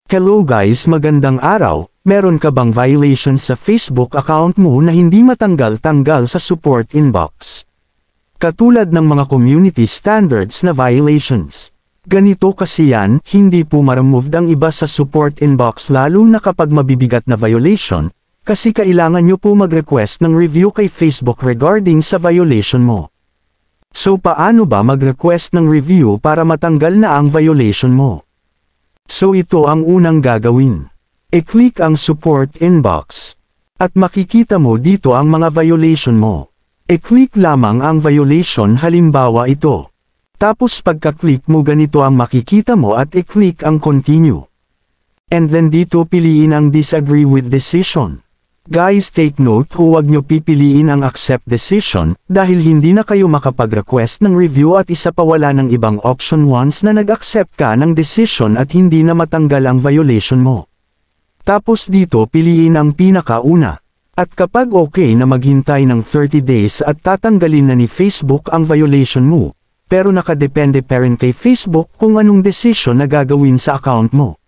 Hello guys, magandang araw. Meron ka bang violations sa Facebook account mo na hindi matanggal-tanggal sa support inbox? Katulad ng mga community standards na violations. Ganito kasi yan, hindi po ma-remove ang iba sa support inbox lalo na kapag mabibigat na violation, kasi kailangan nyo po mag-request ng review kay Facebook regarding sa violation mo. So paano ba mag-request ng review para matanggal na ang violation mo? So ito ang unang gagawin. I-click ang support inbox. At makikita mo dito ang mga violation mo. I-click lamang ang violation, halimbawa ito. Tapos pagka-click mo ganito ang makikita mo at i-click ang continue. And then dito piliin ang disagree with decision. Guys, take note, huwag nyo pipiliin ang accept decision, dahil hindi na kayo makapag-request ng review at isa pa wala ng ibang option once na nag-accept ka ng decision at hindi na matanggal ang violation mo. Tapos dito piliin ang pinakauna. At kapag okay na maghintay ng 30 days at tatanggalin na ni Facebook ang violation mo, pero nakadepende pa rin kay Facebook kung anong decision na gagawin sa account mo.